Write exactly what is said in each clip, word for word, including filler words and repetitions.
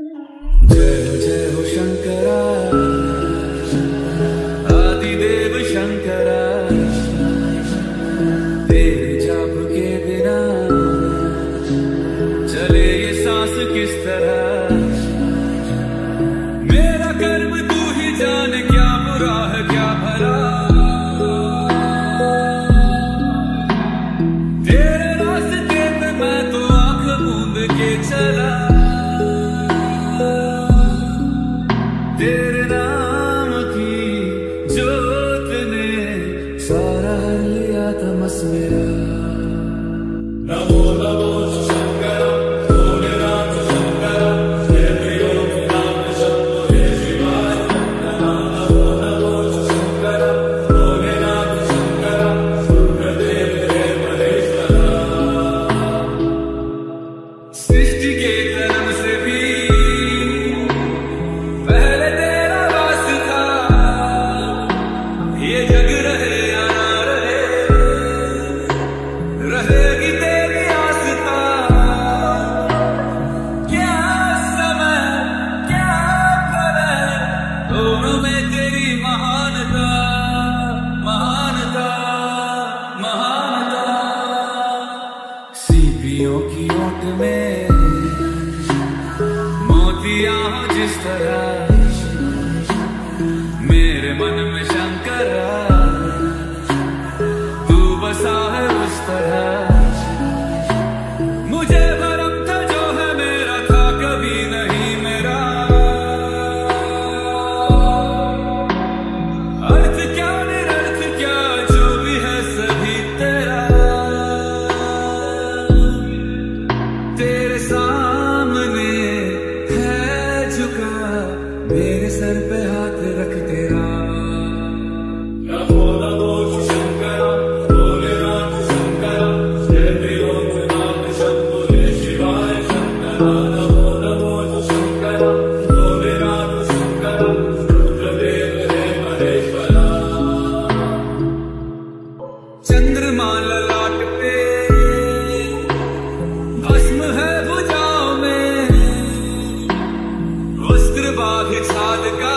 जय हो जय हो शंकरा, आदिदेव शंकरा, तेरे जाप के बिना चले ये सांस किस तरह। मेरा कर्म तू ही जाने, क्या बुरा है क्या भला। तेरे रास्ते पे मैं तो आंख मूंद के चला। तेरे नाम की जोत ने सारा हर लिया तमस मेरा। नमो नमो शंकर भोलेनाथ शंकर, जय प्रियो नाम शंभो जय शिवाय। नमो नमो शंकर भोलेनाथ शंकर, रुद्रदेव जय महेश्वरा। सृष्टि के जन्म से भी रहेगी तेरी आस्था। क्या समय क्या करे, दोनों में तेरी महानता महानता महानता। सीपियों की ओट में मोतियां हो जिस तरह, मेरे मन में शंकरा तू बसा है उस तरह। मुझे भरम था जो है मेरा, था कभी नहीं मेरा। अर्थ क्या निरर्थ क्या, जो भी है सभी तेरा। तेरे सामने है झुका, मेरे सर पे हाथ रख तेरा। चंद्रमा ललाट पे भस्म है भुजाओं में, वस्त्र बाघ छाल का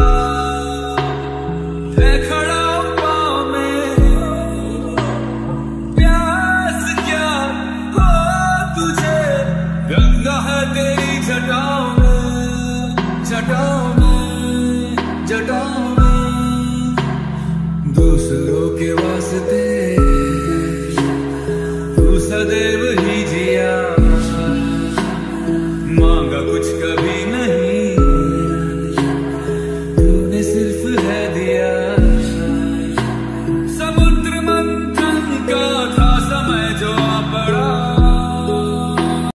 है खड़ा पाँव में। प्यास क्या हो तुझे, गंगा है तेरी जटाओं में जटाओं में जटाओं में। दूसरों के वास्ते तू सदैव ही जिया, मांगा कुछ कभी